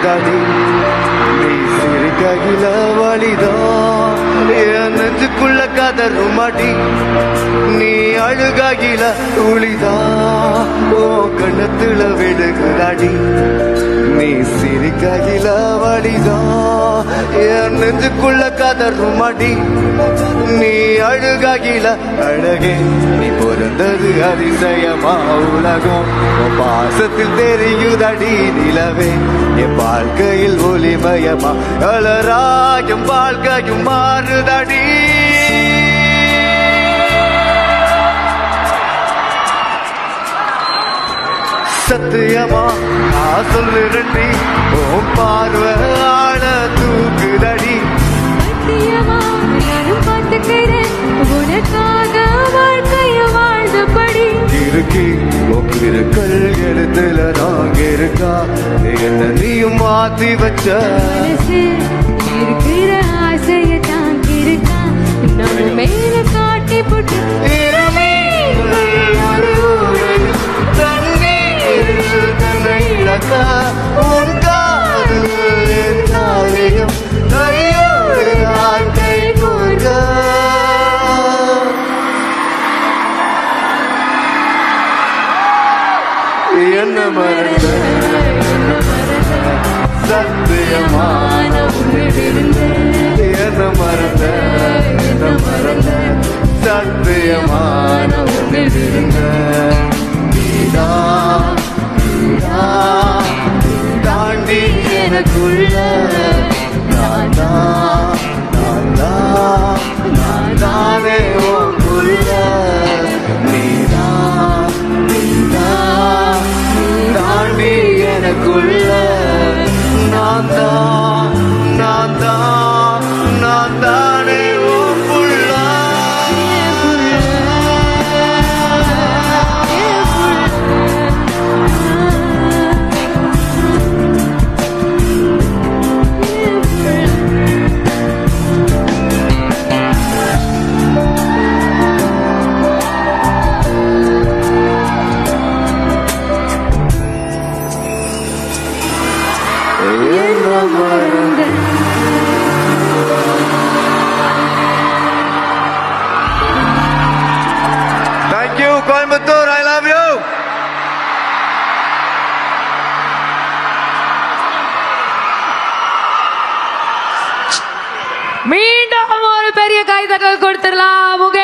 தெரியுதாடி நீ சிரிக்கையில வழிதான் என் நெஞ்சுக்குள்ள கதறுமாடி நீ அழுகையில துளிதான் ஓ கண்ணத்துல விடுகிறாடி நீ சிரிக்கையில வழிதான் என் நெஞ்சுக்குள்ள கதறுமாடி நீ அழுகையில அழகே நீ பிறந்தது அதிசயமா உலகம் பாசத்தில் தெரியுதடி நிலவே என் வாழ்க்கையில் ஒளிமயமா அலராயும் வாழ்க்கையும் மாறுதடி சத்தியமா நான் சொல்லுறேன்டி உன் பார்வை ஆள தூக்குதடி சத்தியமா நானும் பார்த்துக்கிறேன் உனக்காக வாழ்க்கைய வாழ்ந்தபடி இருக்கி ஒக்கிருக்கள் எழுத்துல நாங்க இருக்கா என்ன நீயும் மாத்தி வச்ச இருக்கிற ஆசைய தாங்கி இருக்கா நம்ம மேல காட்டி போட்டு உன் காதல் என்னாலையும் கையோடு நான் கை கோர்க்க என்ன மறந்த சத்தியமான என்ன மறந்த சத்தியமான தாண்டி எனக்குள்ள நானே உள்ள தாண்டி எனக்குள்ள நான் தானே உள்ள Thank you, Coimbatore. I love you. மீண்டும் ஒரு பெரிய கைதட்டல் கொடுத்துடலாம்.